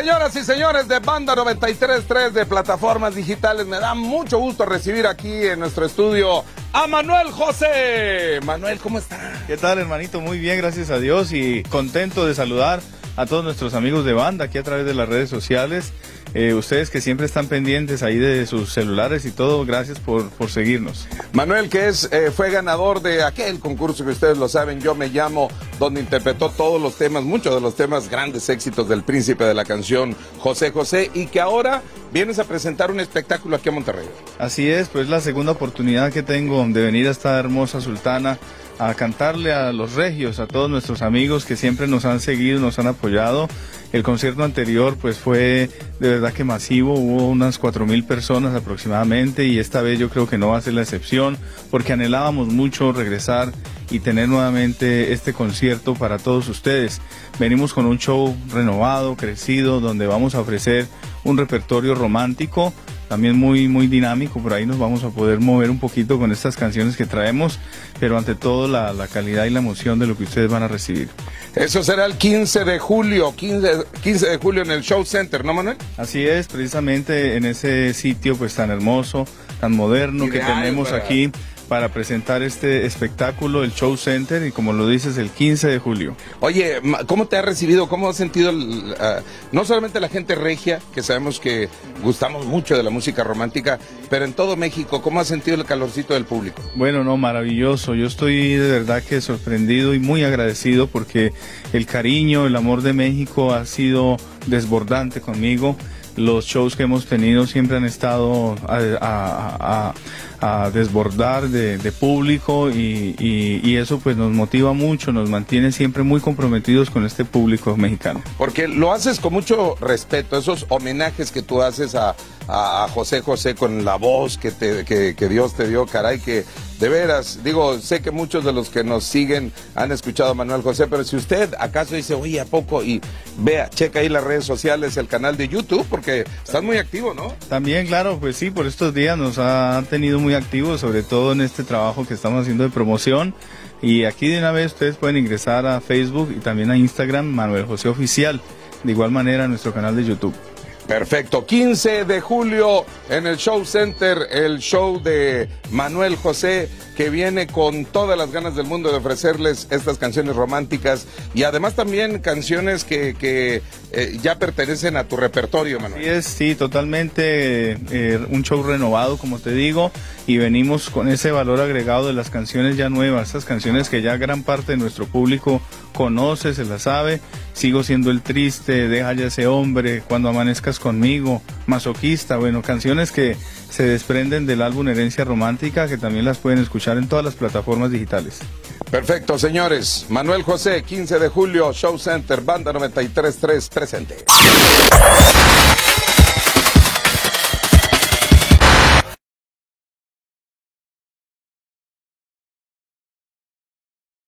Señoras y señores de Banda 93.3 de plataformas digitales, me da mucho gusto recibir aquí en nuestro estudio a Manuel José. Manuel, ¿cómo está? ¿Qué tal, hermanito? Muy bien, gracias a Dios, y contento de saludar a todos nuestros amigos de Banda aquí a través de las redes sociales. Ustedes que siempre están pendientes ahí de sus celulares y todo, gracias por seguirnos. Manuel, que fue ganador de aquel concurso que ustedes lo saben, Yo Me Llamo, donde interpretó todos los temas, muchos de los temas, grandes éxitos del príncipe de la canción, José José, y que ahora vienes a presentar un espectáculo aquí a Monterrey. Así es, pues la segunda oportunidad que tengo de venir a esta hermosa Sultana a cantarle a los regios, a todos nuestros amigos que siempre nos han seguido, nos han apoyado. El concierto anterior pues fue de verdad que masivo, hubo unas 4,000 personas aproximadamente, y esta vez yo creo que no va a ser la excepción, porque anhelábamos mucho regresar y tener nuevamente este concierto para todos ustedes. Venimos con un show renovado, crecido, donde vamos a ofrecer un repertorio romántico, también muy dinámico. Por ahí nos vamos a poder mover un poquito con estas canciones que traemos, pero ante todo la calidad y la emoción de lo que ustedes van a recibir. Eso será el 15 de julio, 15 de julio en el Show Center, ¿no, Manuel? Así es, precisamente en ese sitio pues tan hermoso, tan moderno que tenemos aquí para presentar este espectáculo, el Show Center, y como lo dices, el 15 de julio. Oye, ¿cómo te has recibido? ¿Cómo has sentido no solamente la gente regia, que sabemos que gustamos mucho de la música romántica, pero en todo México, ¿cómo has sentido el calorcito del público? Bueno, no, maravilloso. Yo estoy de verdad que sorprendido y muy agradecido, porque el cariño, el amor de México ha sido desbordante conmigo. Los shows que hemos tenido siempre han estado a desbordar de público, y eso pues nos motiva mucho, nos mantiene siempre muy comprometidos con este público mexicano. Porque lo haces con mucho respeto, esos homenajes que tú haces a José José con la voz que Dios te dio, caray, que de veras, digo, sé que muchos de los que nos siguen han escuchado a Manuel José, pero si usted acaso dice, oye, ¿a poco? Y vea, checa ahí las redes sociales, el canal de YouTube, porque estás muy activo, ¿no? También, claro, pues sí, por estos días nos ha tenido muy activos, sobre todo en este trabajo que estamos haciendo de promoción. Y aquí de una vez ustedes pueden ingresar a Facebook y también a Instagram, Manuel José Oficial, de igual manera a nuestro canal de YouTube. Perfecto, 15 de julio en el Show Center, el show de Manuel José, que viene con todas las ganas del mundo de ofrecerles estas canciones románticas, y además también canciones que ya pertenecen a tu repertorio, Manuel. Sí, sí, totalmente un show renovado, como te digo, y venimos con ese valor agregado de las canciones ya nuevas, esas canciones que ya gran parte de nuestro público conoce, se las sabe. Sigo siendo el triste, Deja ya ese hombre, Cuando amanezcas conmigo, Masoquista, bueno, canciones que se desprenden del álbum Herencia Romántica, que también las pueden escuchar en todas las plataformas digitales. Perfecto, señores. Manuel José, 15 de julio, Show Center, Banda 93.3 presente.